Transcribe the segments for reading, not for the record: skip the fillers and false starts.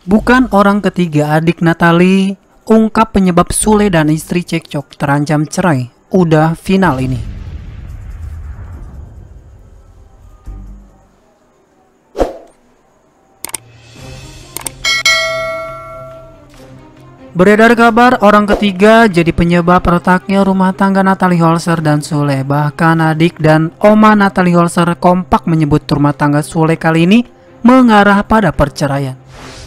Bukan orang ketiga adik Natalie, ungkap penyebab Sule dan istri cekcok terancam cerai. Udah final ini. Beredar kabar orang ketiga jadi penyebab retaknya rumah tangga Natalie Holzer dan Sule. Bahkan adik dan oma Natalie Holzer kompak menyebut rumah tangga Sule kali ini mengarah pada perceraian.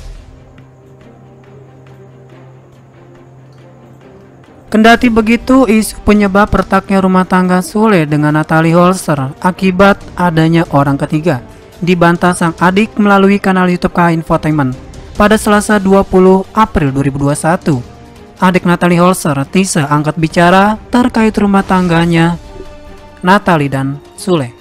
Kendati begitu, isu penyebab retaknya rumah tangga Sule dengan Natalie Holzer akibat adanya orang ketiga dibantah sang adik melalui kanal YouTube KH Infotainment pada Selasa 20 April 2021. Adik Natalie Holzer, Tisa, angkat bicara terkait rumah tangganya Natalie dan Sule.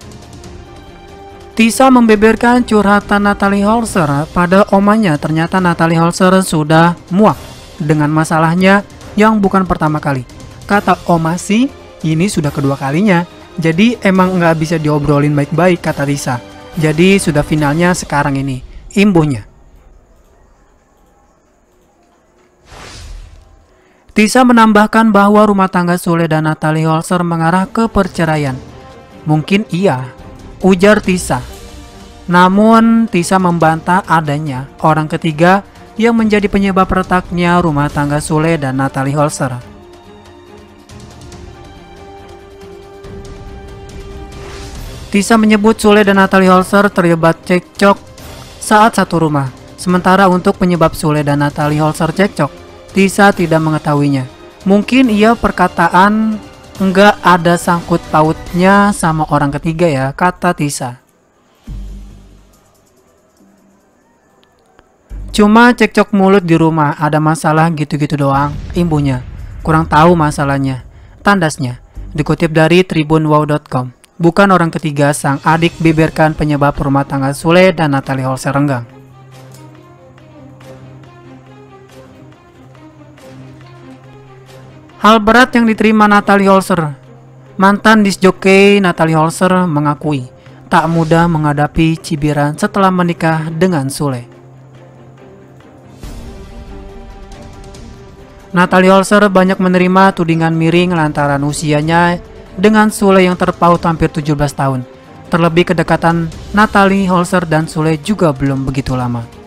Tisa membeberkan curhatan Natalie Holzer pada omanya. Ternyata Natalie Holzer sudah muak dengan masalahnya yang bukan pertama kali. Kata oma sih, ini sudah kedua kalinya. Jadi emang nggak bisa diobrolin baik-baik, kata Tisa. Jadi sudah finalnya sekarang ini, imbuhnya. Tisa menambahkan bahwa rumah tangga Sule dan Natalie Holzer mengarah ke perceraian. Mungkin iya, ujar Tisa. Namun Tisa membantah adanya orang ketiga yang menjadi penyebab retaknya rumah tangga Sule dan Natalie Holzer. Tisa menyebut Sule dan Natalie Holzer terlibat cekcok saat satu rumah. Sementara untuk penyebab Sule dan Natalie Holzer cekcok, Tisa tidak mengetahuinya. Mungkin ia perkataan enggak ada sangkut pautnya sama orang ketiga ya, kata Tisa. Cuma cekcok mulut di rumah, ada masalah gitu-gitu doang, imbuhnya. Kurang tahu masalahnya, tandasnya. Dikutip dari tribunwow.com. Bukan orang ketiga sang adik beberkan penyebab rumah tangga Sule dan Natalie Holzer renggang. Hal berat yang diterima Natalie Holzer. Mantan disc jockey Natalie Holzer mengakui tak mudah menghadapi cibiran setelah menikah dengan Sule. Natalie Holzer banyak menerima tudingan miring lantaran usianya dengan Sule yang terpaut hampir 17 tahun. Terlebih kedekatan Natalie Holzer dan Sule juga belum begitu lama.